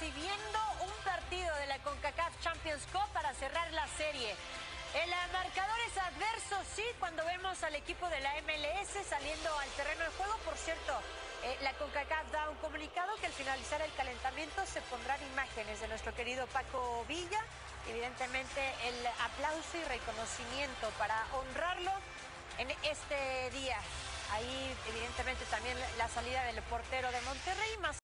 recibiendo un partido de la CONCACAF Champions Cup para cerrar la serie. El marcador es adverso, sí, cuando vemos al equipo de la MLS saliendo al terreno de juego. Por cierto, la CONCACAF da un comunicado que al finalizar el calentamiento se pondrán imágenes de nuestro querido Paco Villa. Evidentemente el aplauso y reconocimiento para honrarlo en este día. Ahí evidentemente también la salida del portero de Monterrey, más